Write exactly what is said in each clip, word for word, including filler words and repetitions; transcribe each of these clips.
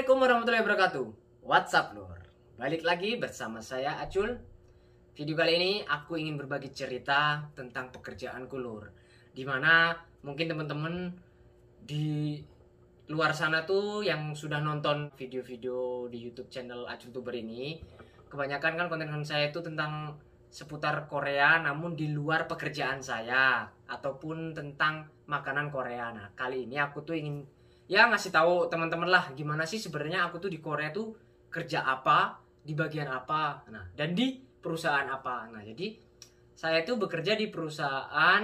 Assalamualaikum warahmatullahi wabarakatuh. What's up lur? Balik lagi bersama saya Acul. Video kali ini aku ingin berbagi cerita tentang pekerjaanku lur. Dimana mungkin teman-teman di luar sana tuh yang sudah nonton video-video di YouTube channel Acultuber ini, kebanyakan kan konten saya itu tentang seputar Korea namun di luar pekerjaan saya ataupun tentang makanan Korea. Nah, kali ini aku tuh ingin ya ngasih tahu teman-teman lah gimana sih sebenarnya aku tuh di Korea tuh kerja apa, di bagian apa, nah dan di perusahaan apa. Nah jadi saya itu bekerja di perusahaan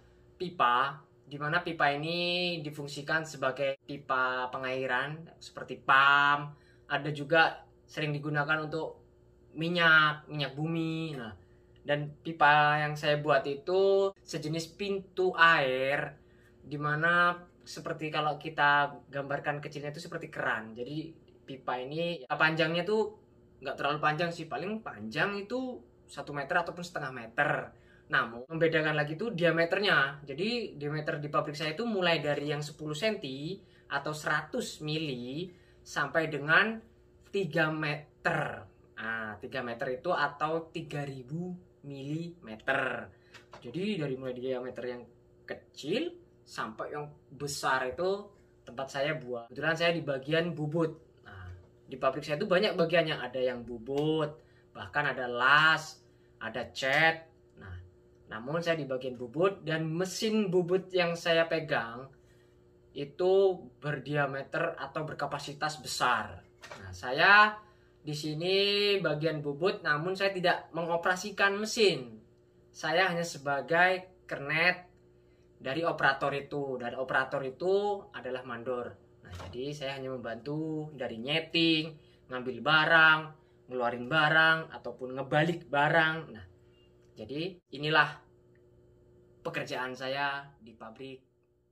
pipa, dimana pipa ini difungsikan sebagai pipa pengairan seperti pam, ada juga sering digunakan untuk minyak, minyak bumi. Nah dan pipa yang saya buat itu sejenis pintu air, dimana seperti kalau kita gambarkan kecilnya itu seperti keran. Jadi pipa ini ya, panjangnya tuh nggak terlalu panjang sih, paling panjang itu satu meter ataupun setengah meter. Namun membedakan lagi tuh diameternya. Jadi diameter di pabrik saya itu mulai dari yang sepuluh sentimeter atau seratus mili sampai dengan tiga meter. Nah, tiga meter itu atau tiga ribu milimeter. Jadi dari mulai diameter yang kecil sampai yang besar itu tempat saya buat. Kebetulan saya di bagian bubut. Nah, di pabrik saya itu banyak bagiannya. Ada yang bubut, bahkan ada las, ada cat. Nah, namun saya di bagian bubut dan mesin bubut yang saya pegang itu berdiameter atau berkapasitas besar. Nah, saya di sini bagian bubut, namun saya tidak mengoperasikan mesin. Saya hanya sebagai kernet dari operator itu. Dan operator itu adalah mandor. Nah, jadi saya hanya membantu dari nyeting, ngambil barang, ngeluarin barang, ataupun ngebalik barang. Nah, jadi inilah pekerjaan saya di pabrik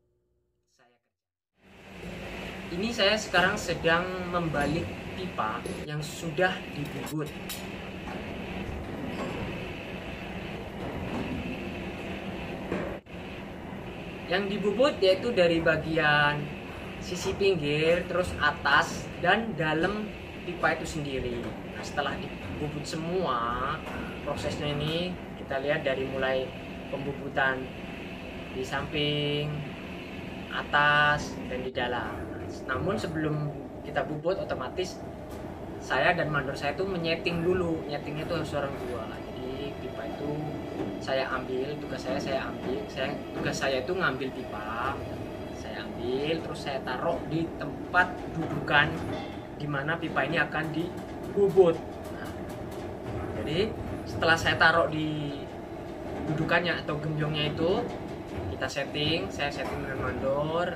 saya. Ini saya sekarang sedang membalik pipa yang sudah dibubut. Yang dibubut yaitu dari bagian sisi pinggir, terus atas dan dalam pipa itu sendiri. Nah, setelah dibubut semua, prosesnya ini kita lihat dari mulai pembubutan di samping, atas, dan di dalam. Namun sebelum kita bubut, otomatis saya dan mandor saya itu menyeting dulu. Nyetingnya itu harus orang dua. Jadi pipa itu saya ambil, tugas saya saya ambil, saya tugas saya itu ngambil pipa, saya ambil, terus saya taruh di tempat dudukan di mana pipa ini akan dibubut. Nah, jadi setelah saya taruh di dudukannya atau gembyongnya itu, kita setting, saya setting dengan mandor.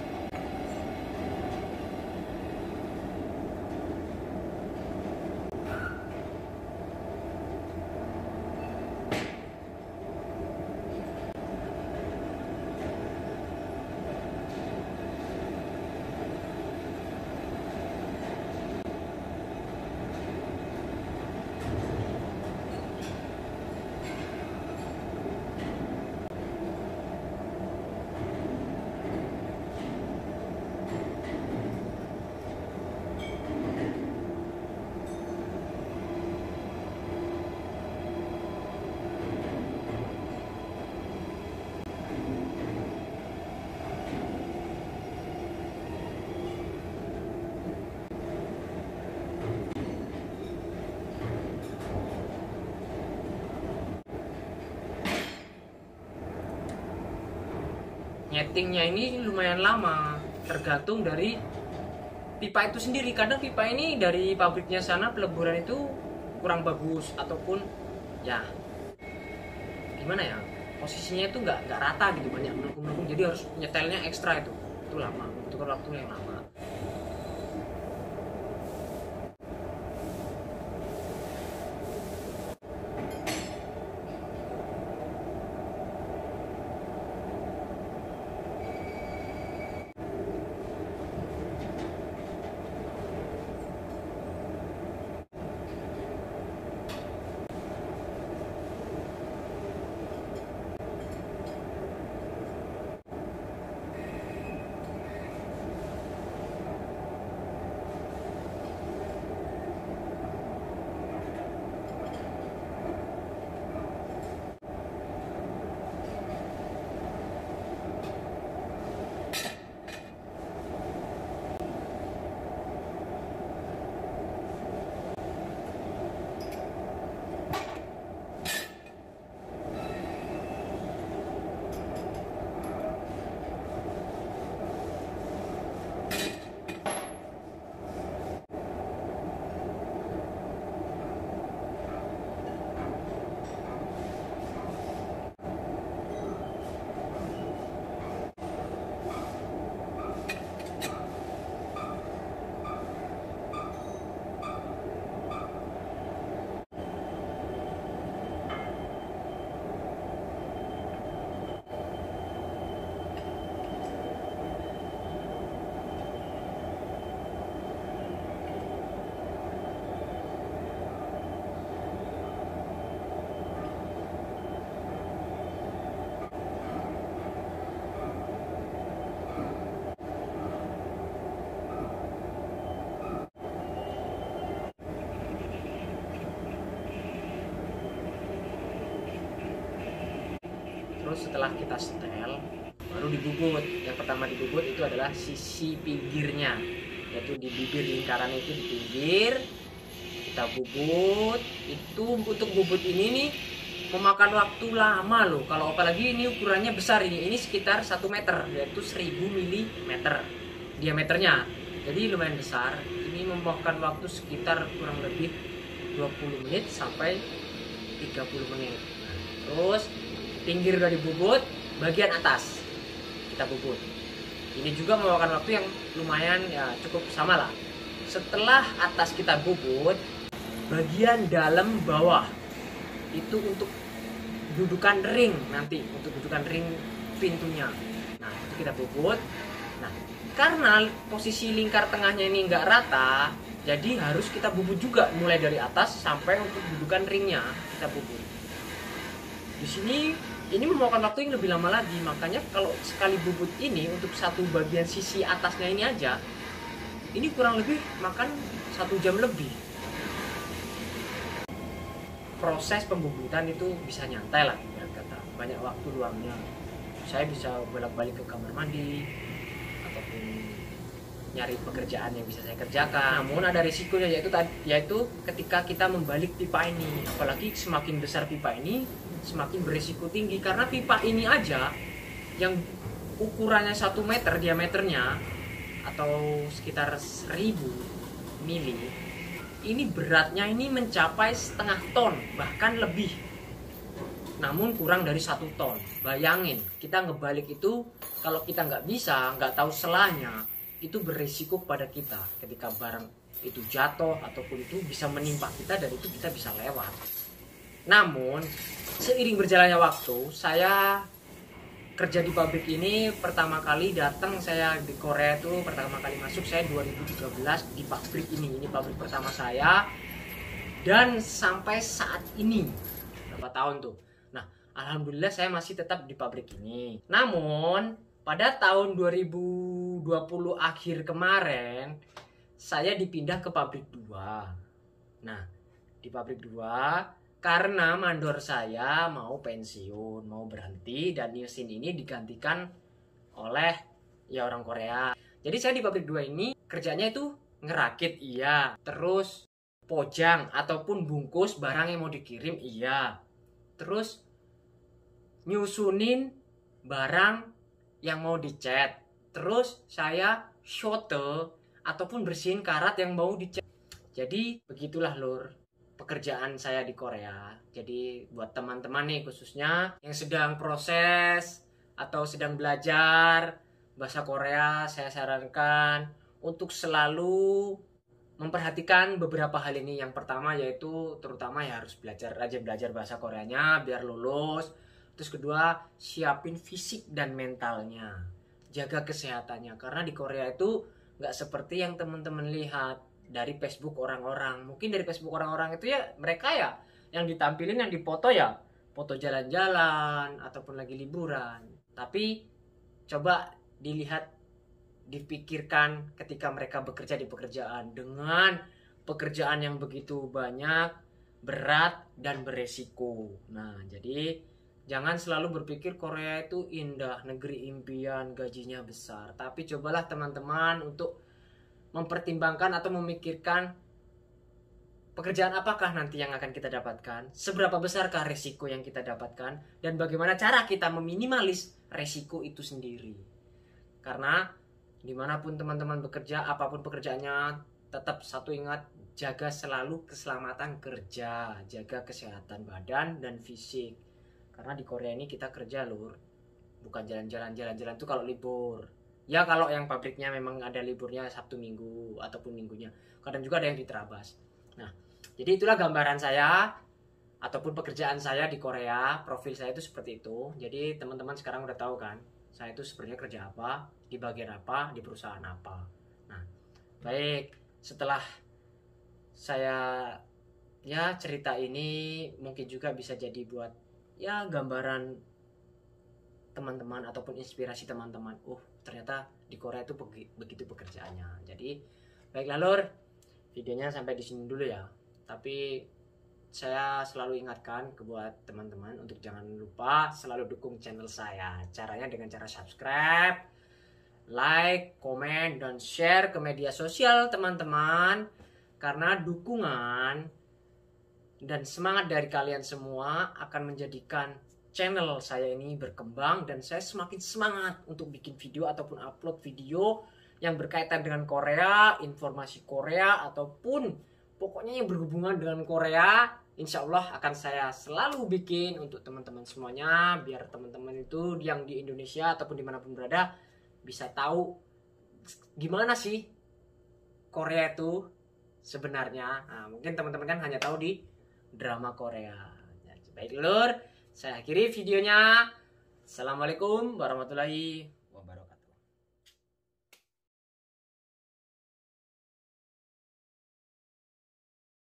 Nyetingnya ini lumayan lama, tergantung dari pipa itu sendiri. Kadang pipa ini dari pabriknya sana peleburan itu kurang bagus ataupun ya gimana ya, posisinya itu nggak nggak rata gitu, banyak melengkung-melengkung, jadi harus nyetelnya ekstra. Itu itu lama, itu kan waktu yang lama. terus setelah kita setel baru dibubut. Yang pertama dibubut itu adalah sisi pinggirnya, yaitu di bibir lingkaran itu di pinggir kita bubut. Itu untuk bubut ini nih memakan waktu lama loh, kalau apalagi ini ukurannya besar, ini ini sekitar satu meter, yaitu seribu milimeter diameternya, jadi lumayan besar. Ini memakan waktu sekitar kurang lebih dua puluh menit sampai tiga puluh menit. Nah, terus pinggir udah dibubut, bagian atas kita bubut. Ini juga memakan waktu yang lumayan ya, cukup sama lah. Setelah atas kita bubut, bagian dalam bawah itu untuk dudukan ring, nanti untuk dudukan ring pintunya. Nah, itu kita bubut. Nah, karena posisi lingkar tengahnya ini nggak rata, jadi harus kita bubut juga mulai dari atas sampai untuk dudukan ringnya kita bubut. Di sini ini memakan waktu yang lebih lama lagi, makanya kalau sekali bubut ini untuk satu bagian sisi atasnya ini aja, ini kurang lebih makan satu jam lebih. Proses pembubutan itu bisa nyantai lah, ya kata, banyak waktu luangnya. Saya bisa bolak-balik ke kamar mandi ataupun nyari pekerjaan yang bisa saya kerjakan. Namun ada risikonya, yaitu yaitu ketika kita membalik pipa ini, apalagi semakin besar pipa ini semakin berisiko tinggi, karena pipa ini aja yang ukurannya satu meter diameternya atau sekitar seribu mili, ini beratnya ini mencapai setengah ton bahkan lebih, namun kurang dari satu ton. Bayangin kita ngebalik itu, kalau kita nggak bisa, nggak tahu selahnya, itu berisiko pada kita ketika barang itu jatuh ataupun itu bisa menimpa kita dan itu kita bisa lewat. Namun seiring berjalannya waktu, saya kerja di pabrik ini pertama kali datang, saya di Korea itu pertama kali masuk saya dua ribu tiga belas di pabrik ini. Ini pabrik pertama saya dan sampai saat ini berapa tahun tuh. Nah, alhamdulillah saya masih tetap di pabrik ini. Namun pada tahun dua ribu dua puluh akhir kemarin saya dipindah ke pabrik dua. Nah, di pabrik dua karena mandor saya mau pensiun, mau berhenti, dan mesin ini digantikan oleh ya orang Korea. Jadi saya di pabrik dua ini kerjanya itu ngerakit iya, terus pojang ataupun bungkus barang yang mau dikirim iya, terus nyusunin barang yang mau dicat, terus saya shooter ataupun bersihin karat yang mau dicat. Jadi begitulah lur pekerjaan saya di Korea. Jadi buat teman-teman nih khususnya yang sedang proses atau sedang belajar bahasa Korea, saya sarankan untuk selalu memperhatikan beberapa hal ini. Yang pertama yaitu terutama ya harus belajar, rajin belajar bahasa Koreanya biar lulus. Terus kedua, siapin fisik dan mentalnya, jaga kesehatannya, karena di Korea itu nggak seperti yang teman-teman lihat dari Facebook orang-orang. Mungkin dari Facebook orang-orang itu ya mereka ya yang ditampilin, yang dipoto ya foto jalan-jalan ataupun lagi liburan. Tapi coba dilihat, dipikirkan ketika mereka bekerja di pekerjaan dengan pekerjaan yang begitu banyak, berat dan beresiko. Nah, jadi jangan selalu berpikir Korea itu indah, negeri impian, gajinya besar. Tapi cobalah teman-teman untuk mempertimbangkan atau memikirkan pekerjaan apakah nanti yang akan kita dapatkan, seberapa besarkah resiko yang kita dapatkan, dan bagaimana cara kita meminimalis resiko itu sendiri. Karena dimanapun teman-teman bekerja, apapun pekerjaannya, tetap satu ingat, jaga selalu keselamatan kerja, jaga kesehatan badan dan fisik. Karena di Korea ini kita kerja lur, bukan jalan-jalan. Jalan-jalan itu kalau libur. Ya kalau yang pabriknya memang ada liburnya Sabtu Minggu ataupun minggunya. Kadang juga ada yang diterabas. Nah, jadi itulah gambaran saya ataupun pekerjaan saya di Korea. Profil saya itu seperti itu. Jadi teman-teman sekarang udah tahu kan, saya itu sebenarnya kerja apa, di bagian apa, di perusahaan apa. Nah, baik, setelah saya ya cerita ini mungkin juga bisa jadi buat ya gambaran teman-teman ataupun inspirasi teman-teman. Oh, ternyata di Korea itu begitu pekerjaannya. Jadi baiklah lur, videonya sampai di sini dulu ya. Tapi saya selalu ingatkan ke buat teman-teman untuk jangan lupa selalu dukung channel saya. Caranya dengan cara subscribe, like, komen, dan share ke media sosial teman-teman. Karena dukungan dan semangat dari kalian semua akan menjadikan channel saya ini berkembang dan saya semakin semangat untuk bikin video ataupun upload video yang berkaitan dengan Korea, informasi Korea, ataupun pokoknya yang berhubungan dengan Korea. Insya Allah akan saya selalu bikin untuk teman-teman semuanya, biar teman-teman itu yang di Indonesia ataupun dimanapun berada bisa tahu gimana sih Korea itu sebenarnya. Nah, mungkin teman-teman kan hanya tahu di drama Korea. Baik lur, saya akhiri videonya. Assalamualaikum warahmatullahi wabarakatuh.